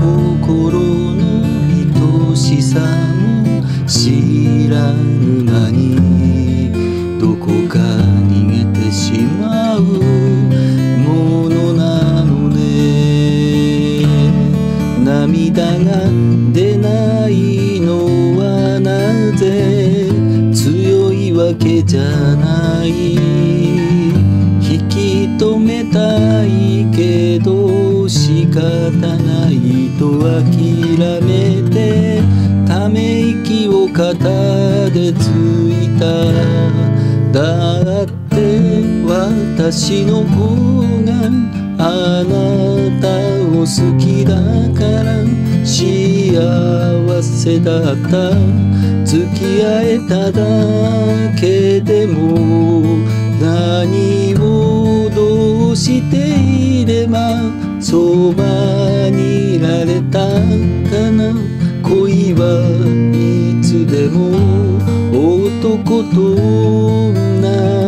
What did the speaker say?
心の愛しさも知らぬ間にどこか逃げてしまうものなのね。涙が出ないのはなぜ、強いわけじゃない。引き止めたいけど仕方ないと諦めて、ため息を肩でついた。だって私の方があなたを好きだから幸せだった。付き合えただけでも何をどうしていればそばにいられたかな。恋はいつでも男と女